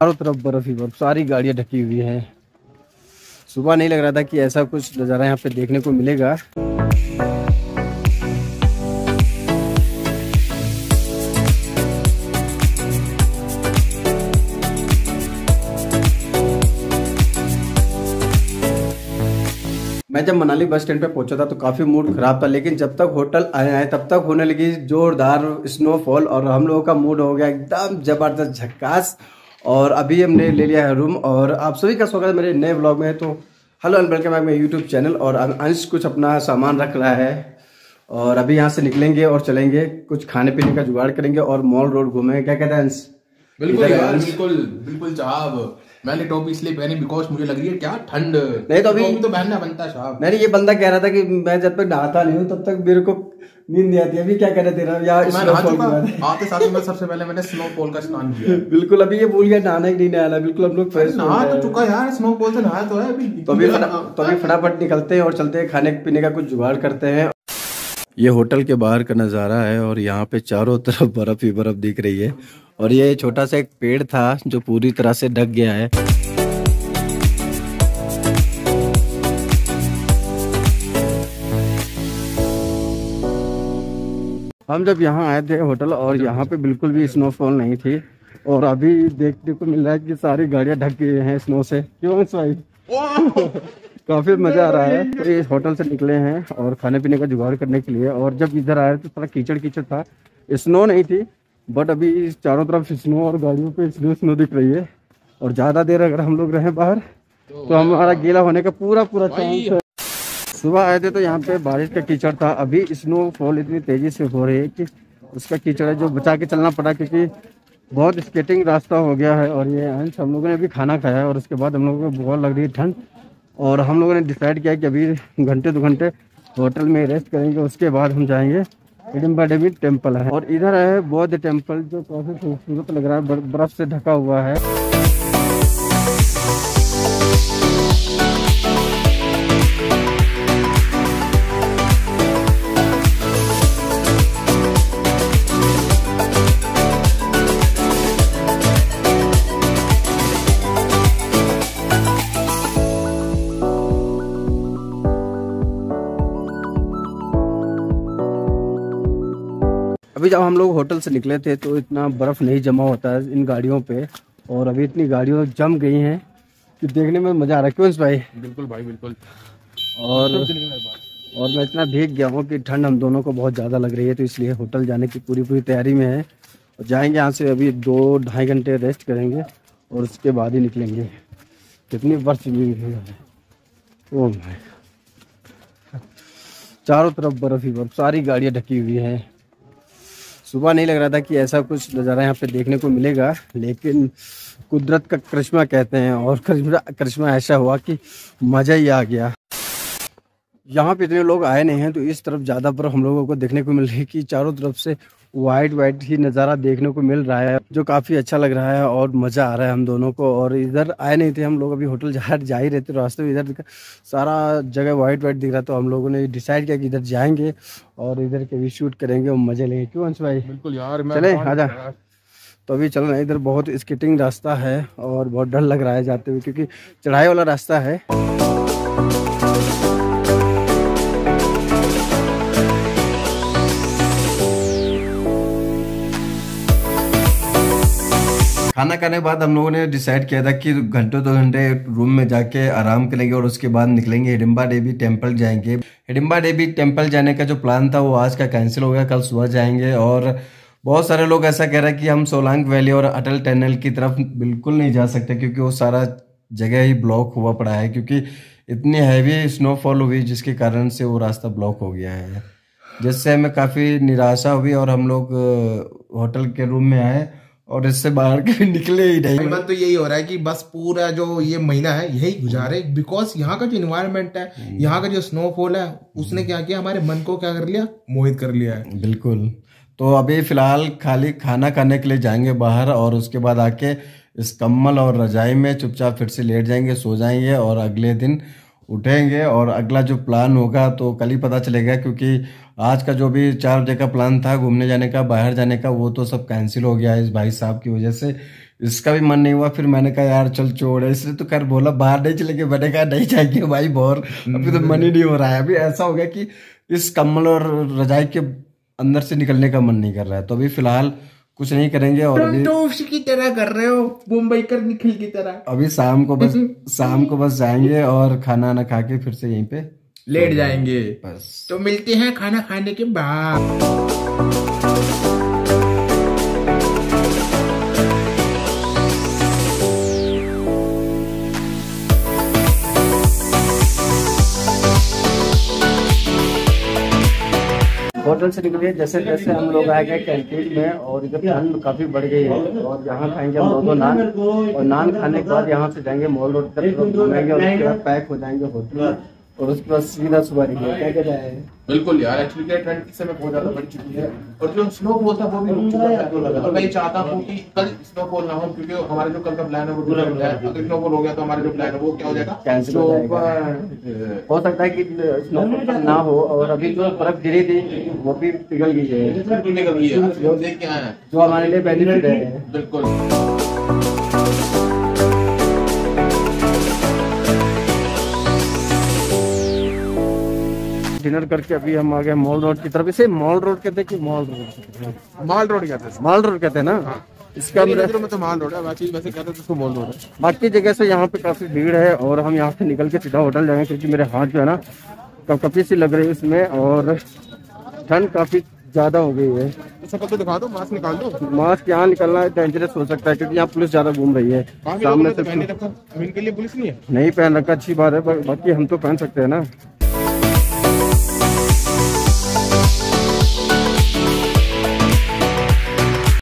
चारों तरफ बर्फ ही बर्फ, सारी गाड़ियां ढकी हुई हैं। सुबह नहीं लग रहा था कि ऐसा कुछ नज़ारा यहाँ पे देखने को मिलेगा। मैं जब मनाली बस स्टैंड पे पहुंचा था तो काफ़ी मूड खराब था, लेकिन जब तक होटल आए तब तक होने लगी जोरदार स्नोफॉल और हम लोगों का मूड हो गया एकदम जबरदस्त झक्कास। और अभी हमने ले लिया है रूम और आप सभी का स्वागत है मेरे नए व्लॉग में। तो हेलो एंड वेलकम बैक मेरे यूट्यूब चैनल। और अंश कुछ अपना सामान रख रहा है और अभी यहाँ से निकलेंगे और चलेंगे, कुछ खाने पीने का जुगाड़ करेंगे और मॉल रोड घूमेंगे। क्या कहते हैं अंश? बिल्कुल यार, बिल्कुल बिल्कुल साहब। मैंने टोपी इसलिए पहनी बिकॉज मुझे लग रही है क्या ठंड। नहीं तो अभी तो पहनना बनता है साहब। नहीं, ये बंदा कह रहा था कि मैं जब तक नहाता नहीं हूँ तब तक मेरे को नींद नहीं आती। अभी क्या कह रहे तेरा या मैं नहा चुका आते साथ में सबसे पहले मैंने स्नोफॉल का स्नान किया। बिल्कुल, अभी ये भूल गया नहाना ही नहीं नहाना। बिल्कुल हम लोग फ्रेश नहा तो चुका यार, स्नोफॉल से नहाया तो है अभी। तो अभी फटाफट निकलते हैं और चलते हैं, खाने पीने का कुछ जुगाड़ करते हैं। ये होटल के बाहर का नज़ारा है और यहाँ पे चारों तरफ बर्फ ही बर्फ दिख रही है। और ये छोटा सा एक पेड़ था जो पूरी तरह से ढक गया है। हम जब यहाँ आए थे होटल और यहाँ पे बिल्कुल भी स्नोफॉल नहीं थी और अभी देखने को मिल रहा है कि सारी गाड़ियाँ ढक गई हैं स्नो से। क्यों भाई? काफी मजा आ रहा है। तो इस होटल से निकले हैं और खाने पीने का जुगाड़ करने के लिए। और जब इधर आए तो थोड़ा कीचड़ कीचड़ था, स्नो नहीं थी बट अभी चारों तरफ स्नो और गाड़ियों पे स्नो दिख रही है। और ज्यादा देर अगर हम लोग रहे बाहर तो हमारा गीला होने का पूरा चांस है। सुबह आए थे तो यहाँ पे बारिश का कीचड़ था, अभी स्नोफॉल इतनी तेजी से हो रही है कि उसका कीचड़ है जो बचा के चलना पड़ा, क्योंकि बहुत स्केटिंग रास्ता हो गया है। और ये अंश हम लोगों ने अभी खाना खाया है और उसके बाद हम लोगों को बहुत लग रही है ठंड और हम लोगों ने डिसाइड किया कि अभी घंटे 2 घंटे होटल में रेस्ट करेंगे, उसके बाद हम जाएंगे हिडिंबा देवी टेम्पल है। और इधर है बौद्ध टेम्पल जो काफी खूबसूरत लग रहा है, बर्फ से ढका हुआ है। अभी जब हम लोग होटल से निकले थे तो इतना बर्फ नहीं जमा होता है इन गाड़ियों पे और अभी इतनी गाड़ियों जम गई हैं कि देखने में मजा आ रहा है। क्यों भाई? बिल्कुल भाई बिल्कुल। और मैं इतना भीग गया हूँ कि ठंड हम दोनों को बहुत ज़्यादा लग रही है, तो इसलिए होटल जाने की पूरी तैयारी में है। और जाएंगे यहाँ से, अभी 2-2.5 घंटे रेस्ट करेंगे और उसके बाद ही निकलेंगे। कितनी बर्फ मिली है, ओ भाई चारों तरफ बर्फ ही बर्फ, सारी गाड़ियाँ ढकी हुई हैं। सुबह नहीं लग रहा था कि ऐसा कुछ नज़ारा यहाँ पे देखने को मिलेगा, लेकिन कुदरत का करिश्मा कहते हैं और करिश्मा ऐसा हुआ कि मज़ा ही आ गया। यहाँ पे इतने लोग आए नहीं हैं तो इस तरफ ज़्यादा बर्फ हम लोगों को देखने को मिल रही है कि चारों तरफ से वाइट ही नज़ारा देखने को मिल रहा है, जो काफ़ी अच्छा लग रहा है और मज़ा आ रहा है हम दोनों को। और इधर आए नहीं थे हम लोग, अभी होटल जा ही रहते रास्ते में, इधर सारा जगह वाइट दिख रहा, तो हम लोगों ने डिसाइड किया कि इधर जाएंगे और इधर के भी शूट करेंगे और मज़े लेंगे। क्यों अंश भाई? बिल्कुल यार, चले आजा। तो अभी चल रहे हैं, इधर बहुत स्केटिंग रास्ता है और बहुत डर लग रहा है जाते हुए क्योंकि चढ़ाई वाला रास्ता है। खाना खाने के बाद हम लोगों ने डिसाइड किया था कि घंटों 2 घंटे रूम में जाके आराम करेंगे और उसके बाद निकलेंगे हिडिंबा देवी टेम्पल जाएंगे। हिडिंबा देवी टेम्पल जाने का जो प्लान था वो आज का कैंसिल हो गया, कल सुबह जाएंगे। और बहुत सारे लोग ऐसा कह रहे हैं कि हम सोलांग वैली और अटल टनल की तरफ बिल्कुल नहीं जा सकते क्योंकि वो सारा जगह ही ब्लॉक हुआ पड़ा है, क्योंकि इतनी हैवी स्नोफॉल हुई जिसके कारण से वो रास्ता ब्लॉक हो गया है, जिससे हमें काफ़ी निराशा हुई और हम लोग होटल के रूम में आए और इससे बाहर कभी निकले ही नहीं। मन तो यही हो रहा है कि बस पूरा जो ये महीना है यही गुजारे, बिकॉज यहाँ का जो इन्वायरमेंट है, यहाँ का जो स्नोफॉल है, उसने क्या किया, हमारे मन को क्या कर लिया, मोहित कर लिया है। बिल्कुल। तो अभी फिलहाल खाली खाना खाने के लिए जाएंगे बाहर और उसके बाद आके इस कम्बल और रजाई में चुपचाप फिर से लेट जाएंगे, सो जाएंगे और अगले दिन उठेंगे और अगला जो प्लान होगा तो कल ही पता चलेगा, क्योंकि आज का जो भी 4 बजे का प्लान था घूमने जाने का, बाहर जाने का, वो तो सब कैंसिल हो गया है इस भाई साहब की वजह से। इसका भी मन नहीं हुआ, फिर मैंने कहा यार चल छोड़, इसलिए तो खैर बोला बाहर नहीं चलेंगे, मैंने कहा नहीं जाएंगे भाई बोर, अभी तो मन ही नहीं हो रहा है। अभी ऐसा हो गया कि इस कंबल और रजाई के अंदर से निकलने का मन नहीं कर रहा है, तो अभी फिलहाल कुछ नहीं करेंगे। और अभी तो की तरह कर रहे हो, मुंबई कर निखिल की तरह। अभी शाम को बस जाएंगे और खाना वाना खा के फिर से यहीं पे लेट जाएंगे बस। तो मिलते हैं खाना खाने के बाद। होटल से निकले जैसे जैसे हम लोग आ गए कैंटीन में, और इधर ठंड काफी बढ़ गई है, और यहाँ खाएंगे हम 2 नान, और नान खाने के बाद यहाँ से जाएंगे मॉल रोड तक घूमेंगे, और उसके बाद पैक हो जाएंगे होटल, और उसके बाद सीधा सुबह निकले। क्या कहता है? बिल्कुल यार, एक्चुअली क्या ठंड इस समय बहुत ज्यादा बढ़ चुकी है, और जो स्नोफॉल था वो भी रुक चुका है। तो मैं चाहता हूँ कि कल स्नोफॉल ना हो, क्योंकि हमारा जो कल का प्लान है वो बिगड़ गया है। अगर स्नोफॉल हो गया तो हमारा जो प्लान है वो क्या हो जाएगा, कैंसिल हो जाएगा। हो सकता है कि स्नोफॉल ना हो, और अभी जो बर्फ गिरी थी वो भी पिघल गई है, निकल गई है, जो देख के आए हैं, जो हमारे लिए बेनिफिट है। बिल्कुल। डिनर करके अभी हम आ गए मॉल रोड की तरफ। इसे मॉल रोड कहते हैं कि मॉल रोड? माल रोड कहते हैं, मॉल रोड कहते हैं ना। इसका नजरों में तो माल रोड है, वैसे कहते हैं उसको मॉल रोड है। बाकी जगह से यहाँ पे काफी भीड़ है, और हम यहाँ से निकल के सीधा होटल जाएंगे, क्योंकि मेरे हाथ जो है ना कपकपी सी लग रही है इसमें, और ठंड काफी ज्यादा हो गई है। शक्ल तो दिखा दो, मास्क निकाल दो। मास्क यहाँ निकलना डेंजरस हो सकता है, क्योंकि यहाँ पुलिस ज्यादा घूम रही है सामने से। इनके लिए पुलिस नहीं है, नहीं पहन रखा, अच्छी बात है, बाकी हम तो पहन सकते हैं ना।